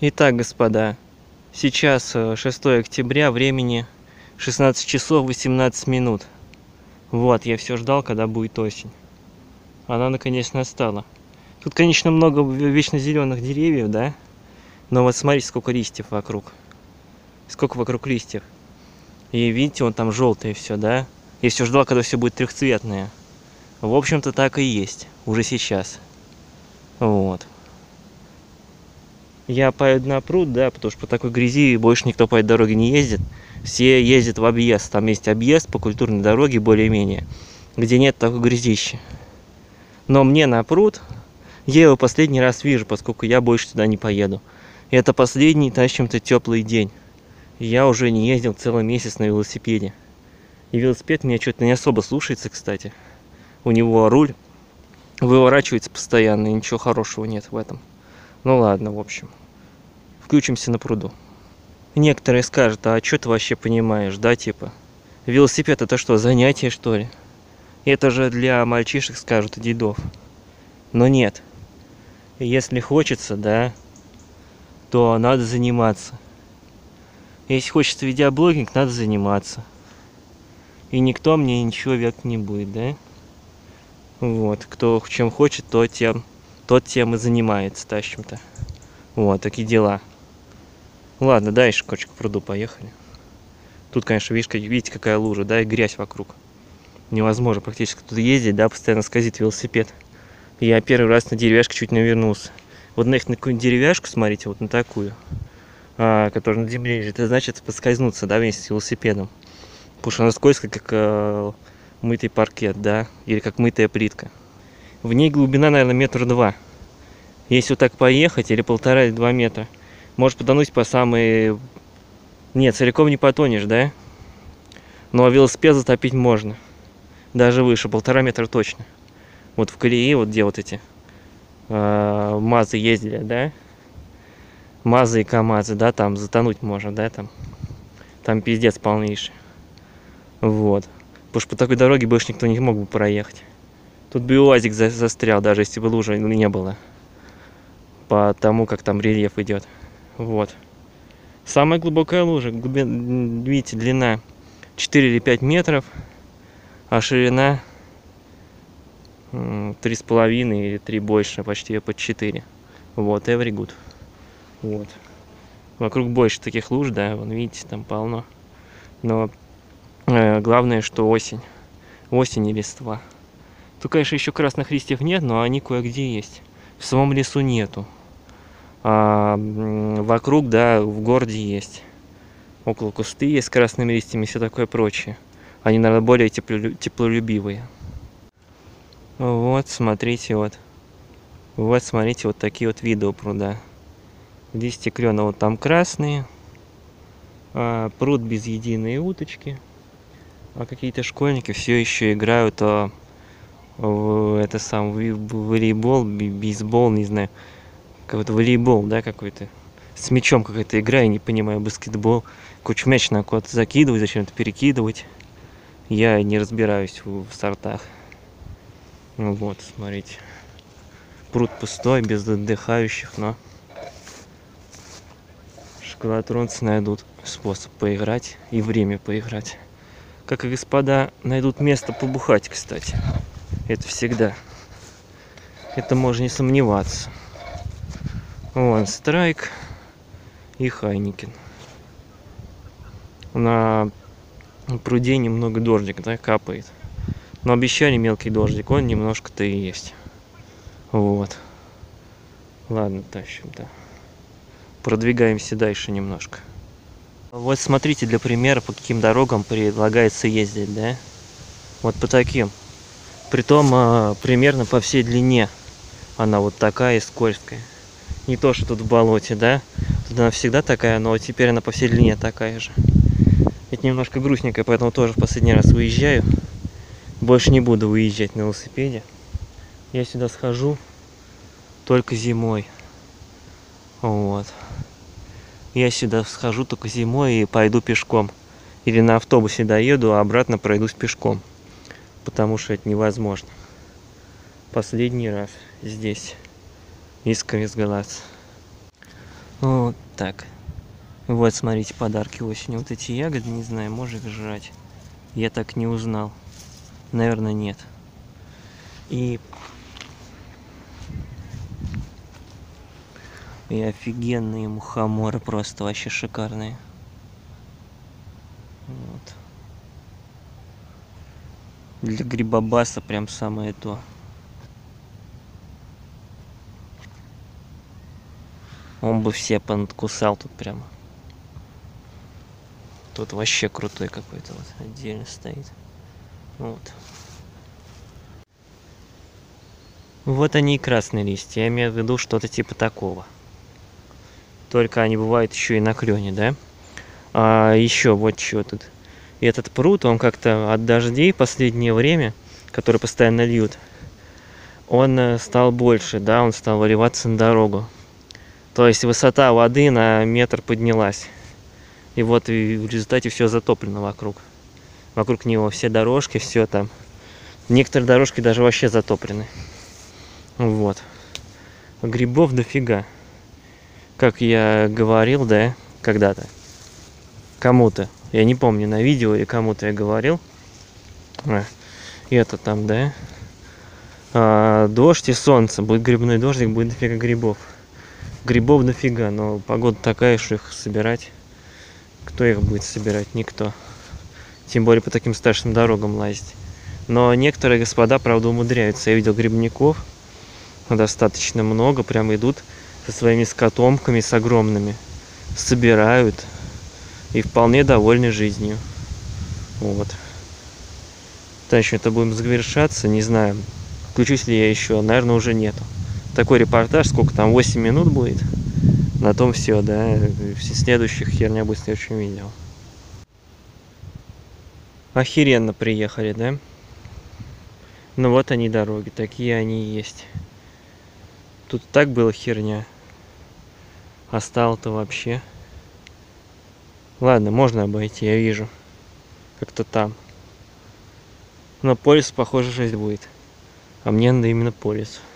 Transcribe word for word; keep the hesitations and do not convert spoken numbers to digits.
Итак, господа, сейчас шестое октября, времени шестнадцать часов восемнадцать минут. Вот, я все ждал, когда будет осень. Она наконец настала. Тут, конечно, много вечно зеленых деревьев, да? Но вот смотрите, сколько листьев вокруг. Сколько вокруг листьев. И видите, вон там желтое все, да? Я все ждал, когда все будет трехцветное. В общем-то, так и есть. Уже сейчас. Вот. Я поеду на пруд, да, потому что по такой грязи больше никто по этой дороге не ездит. Все ездят в объезд. Там есть объезд по культурной дороге более-менее, где нет такой грязищи. Но мне на пруд, я его последний раз вижу, поскольку я больше туда не поеду. И это последний, тащим-то, теплый день. Я уже не ездил целый месяц на велосипеде. И велосипед меня что-то не особо слушается, кстати. У него руль выворачивается постоянно, и ничего хорошего нет в этом. Ну ладно, в общем. Включимся на пруду. Некоторые скажут, а что ты вообще понимаешь, да, типа? Велосипед это что, занятие, что ли? Это же для мальчишек, скажут, и дедов. Но нет. Если хочется, да, то надо заниматься. Если хочется видеоблогинг, надо заниматься. И никто мне ничего век не будет, да? Вот, кто чем хочет, то тем... Тот тем и занимается, тащим-то. Вот, такие дела. Ладно, дальше, короче, к пруду поехали. Тут, конечно, видишь, видите, какая лужа, да, и грязь вокруг. Невозможно практически тут ездить, да, постоянно скользит велосипед. Я первый раз на деревяшке чуть не вернулся. Вот на их на какую-нибудь деревяшку, смотрите, вот на такую, а, которая на земле лежит, это значит поскользнуться, да, вместе с велосипедом. Потому что она скользкая, как а, мытый паркет, да, или как мытая плитка. В ней глубина, наверное, метр два. Если вот так поехать, или полтора, или два метра, может потонуть по самые... Нет, целиком не потонешь, да? Но велосипед затопить можно. Даже выше, полтора метра точно. Вот в колее, вот где вот эти э, МАЗы ездили, да? МАЗы и КАМАЗы, да, там затонуть можно, да, там. Там пиздец полнейший. Вот. Потому что по такой дороге больше никто не мог бы проехать. Тут бы и УАЗик за застрял, даже если бы лужи не было. По тому, как там рельеф идет. Вот. Самая глубокая лужа, глубина, видите, длина четыре или пять метров, а ширина три с половиной или три больше, почти под четыре. Вот, every good. Вот. Вокруг больше таких луж, да, вон видите, там полно. Но э, главное, что осень. Осень и листва. Тут, конечно, еще красных листьев нет, но они кое-где есть. В самом лесу нету. А вокруг, да, в городе есть. Около кусты есть с красными листьями и все такое прочее. Они, наверное, более теплолюбивые. Вот, смотрите, вот. Вот, смотрите, вот такие вот виды у пруда. Листья клена вот там красные. А пруд без единой уточки. А какие-то школьники все еще играют а, в это сам волейбол, бейсбол, не знаю. Какой-то волейбол, да, какой-то. С мячом какая-то игра, я не понимаю, баскетбол. Кучу мяч надо куда-то закидывать, зачем-то перекидывать. Я не разбираюсь в, в сортах. Ну вот, смотрите. Пруд пустой, без отдыхающих, но шоколатронцы найдут способ поиграть и время поиграть. Как и господа найдут место побухать, кстати. Это всегда. Это можно не сомневаться. Вон Страйк и Хайникен. На пруде немного дождик, да, капает. Но обещали мелкий дождик, он немножко-то и есть. Вот. Ладно, тащим-то. Продвигаемся дальше немножко. Вот смотрите, для примера, по каким дорогам предлагается ездить, да? Вот по таким. Притом примерно по всей длине. Она вот такая скользкая. Не то, что тут в болоте, да? Тут она всегда такая, но теперь она по всей длине такая же. Это немножко грустненько, поэтому тоже в последний раз выезжаю. Больше не буду выезжать на велосипеде. Я сюда схожу только зимой. Вот. Я сюда схожу только зимой и пойду пешком. Или на автобусе доеду, а обратно пройдусь пешком. Потому что это невозможно. Последний раз здесь. Искренне сгораться. Вот так. Вот, смотрите, подарки осенью. Вот эти ягоды, не знаю, можно их жрать. Я так не узнал. Наверное, нет. И... И офигенные мухоморы, просто вообще шикарные. Вот. Для грибобаса прям самое то. Он бы все понадкусал тут прямо. Тут вообще крутой какой-то вот отдельно стоит. Вот. Вот они и красные листья. Я имею в виду что-то типа такого. Только они бывают еще и на клене, да? А еще вот что тут. И этот пруд, он как-то от дождей в последнее время, которые постоянно льют, он стал больше, да, он стал выливаться на дорогу. То есть высота воды на метр поднялась. И вот и в результате все затоплено вокруг. Вокруг него все дорожки, все там. Некоторые дорожки даже вообще затоплены. Вот. Грибов дофига. Как я говорил, да, когда-то. Кому-то. Я не помню, на видео или кому-то я говорил. А, это там, да. А, дождь и солнце. Будет грибной дождик, будет дофига грибов. Грибов дофига, но погода такая, что их собирать. Кто их будет собирать? Никто. Тем более по таким страшным дорогам лазить. Но некоторые господа, правда, умудряются. Я видел грибников достаточно много. Прям идут со своими скотомками, с огромными. Собирают. И вполне довольны жизнью. Вот. Дальше это будем завершаться. Не знаю, включусь ли я еще. Наверное, уже нету. Такой репортаж, сколько там, восемь минут будет. На том все, да. Все следующих херня будет в следующем видео. Охеренно приехали, да? Ну вот они дороги, такие они и есть. Тут так было херня. А стало-то вообще. Ладно, можно обойти, я вижу. Как-то там. Но полис, похоже, жесть будет. А мне надо именно полис.